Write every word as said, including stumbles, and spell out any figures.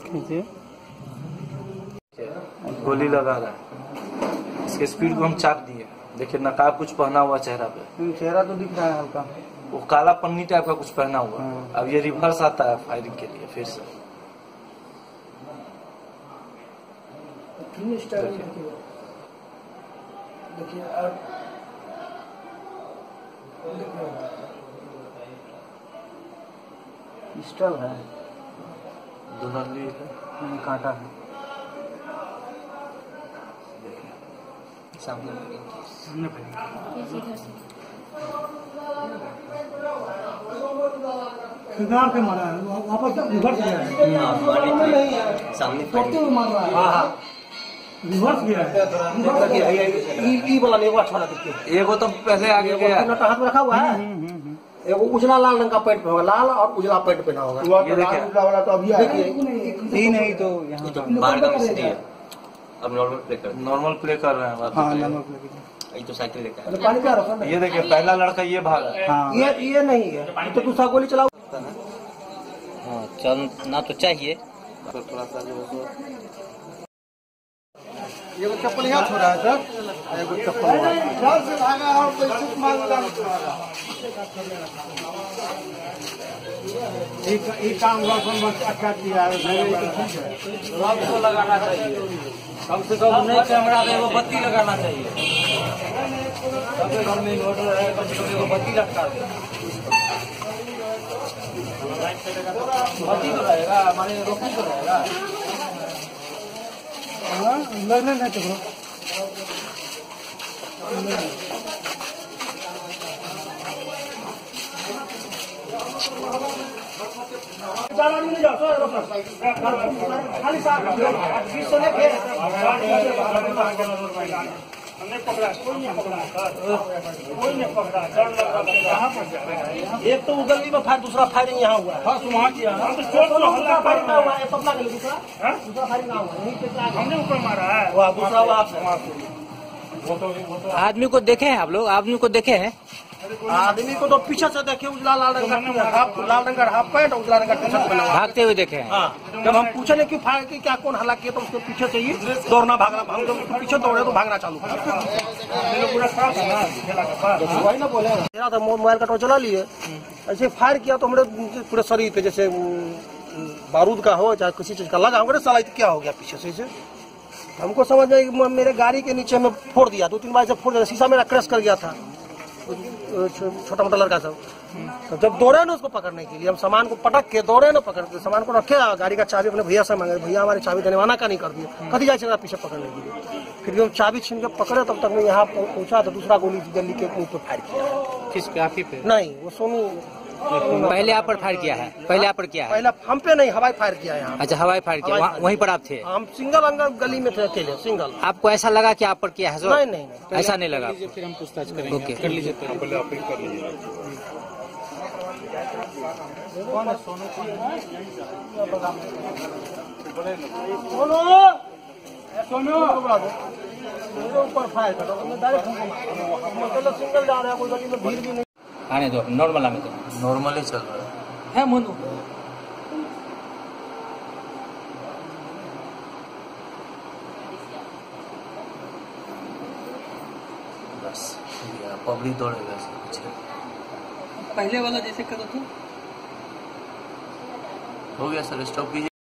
खींचिए। गोली लगा रहा है, इसके स्पीड को हम चाप दिए। देखिए नकाब कुछ पहना हुआ चेहरा पे, चेहरा तो दिख रहा है हल्का, वो काला पन्नी टाइप का कुछ पहना हुआ। अब ये रिवर्स आता है फायरिंग के लिए फिर से। देखिए पिस्टल है, दुनली है, कांटा है। सामने किनार पे मारा है, वापस रिवर्स गया है, सामने मार रहा है। हाँ हाँ रिवर्स गया है। ई वाला ने वो अच्छा दिखते, एगो तो पहले आगे गया, हाथ में रखा हुआ है। एगो उजला लाल रंग का पैंट पे होगा, लाल और उजला पैंट पहना होगा। ये देखिए उजला वाला तो अभी आया नहीं नहीं तो यहाँ तो बाहर का मिस्त्री है। अब नॉर्मल प्ले कर नॉर्मल प्ले कर रहे हैं। हाँ नॉर्मल प्ले ये तो साइकिल लेकर कर। पानी क्या रखा? ये देखिए पहला लड़का ये भागा है। हाँ। ये ये नहीं है तो दूसरा गोली चलाओ। हाँ चलना तो चाहिए। तो थोड़ा सा जो ये चप्पल यहाँ छोड़ा है सर, ये चप्पल से भागा और पैसे मांगा। ये काम अच्छा किया है, को लगाना चाहिए कम से कम। नहीं कैमरा में वो बत्ती लगाना चाहिए, कम से कम इन्वर्टर है, कम से कम वो बत्ती लटका दे। बत्ती तो रहेगा हमारे रोशनी तो रहेगा। लगने नहीं तो खाली साथ हमने पकड़ा, कोई नहीं पकड़ा सर, कोई नहीं पकड़ा सर। कहाँ पर एक तो गली में फायर, दूसरा फायरिंग यहाँ हुआ है। हाँ तो वहाँ किया है, दूसरा फायरिंग हुआ है, पतला गली दूसरा दूसरा फायरिंग हुआ है, हमने ऊपर मारा है, वहाँ दूसरा वहाँ। आदमी को देखे हैं आप लोग? आदमी को देखे हैं? आदमी को तो पीछे से देखे, उजला लाल रंग का हाफ लाल रंग का हाफ पैंट, उजला रंग का टी शर्ट पहना हुआ, भागते हुए देखे हैं। हाँ। जब हम पूछे नहीं क्यों फायर की क्या कौन हला किया, तो उसके पीछे से ही दौड़ना भागना, हम जब पीछे दौड़े तो भागना चालू कर। वही ना बोले मेरा तो मोबाइल का टॉर्च चला लिए, ऐसे फायर किया तो हमारे पूरे शरीर पे जैसे बारूद का हो चाहे किसी चीज का लगा, हमारे साला क्या हो गया पीछे से। इसे हमको समझ में मेरे गाड़ी के नीचे में फोड़ दिया, दो तीन बार से फोड़ दिया, शीशा मेरा क्रैश कर गया था, छोटा मोटा लड़का सब। तो जब दौड़े ना उसको पकड़ने के लिए, हम सामान को पटक के दौड़े ना पकड़ते, सामान को रखे, गाड़ी का चाबी अपने भैया से मांगे, भैया हमारी चाबी देने वाला का नहीं कर दिया, कभी जाए पीछे पकड़ने के लिए। फिर भी हम चाबी छीन के पकड़े, तब तक मैं यहाँ पहुंचा तो दूसरा गोली गली के मुंह पे फायर किया। किसके? आप ही पे? नहीं, वो सोनू पहले आप पर फायर किया है? पहले आप पर किया है? पहले हम पे नहीं, हवाई फायर किया यहाँ। अच्छा हवाई फायर किया, वहाँ वहीं पर आप थे? हम सिंगल अंगल गली में थे, अकेले सिंगल। आपको ऐसा लगा कि आप पर किया है? नहीं नहीं नहीं, ऐसा नहीं लगा। फिर हम पूछताछ करेंगे। ओके कर लीजिए, पहले आप ही कर लीजिए। कौन है सोनू? सोनू सोनू ऊपर फायर कर, डायरेक्ट मतलब सिंगल जा रहा है, कोई गली में भीड़ भी नहीं। आने दो, नॉर्मल आने दो। नॉर्मल ही चल रहा है। है मोनू बस पब्लिक दौड़ेगा कुछ पहले वाला जैसे करो तो हो गया सर, स्टॉप कीजिए।